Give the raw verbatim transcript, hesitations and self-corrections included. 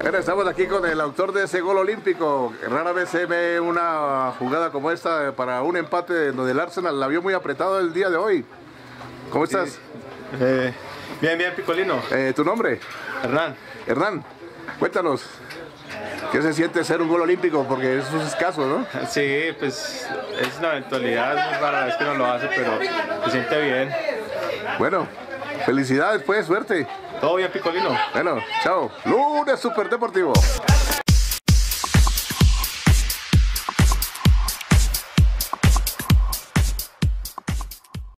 Bueno, estamos aquí con el autor de ese gol olímpico. Rara vez se ve una jugada como esta para un empate donde el Arsenal la vio muy apretado el día de hoy. ¿Cómo estás? Sí. Eh, bien, bien, Picolino. Eh, ¿Tu nombre? Hernán. Hernán, cuéntanos. ¿Qué se siente ser un gol olímpico? Porque eso es escaso, ¿no? Sí, pues es una eventualidad, es muy rara vez que no lo hace, pero se siente bien. Bueno, felicidades pues, suerte. Todo bien, Picolino. Bueno, chao. Lunes Super Deportivo.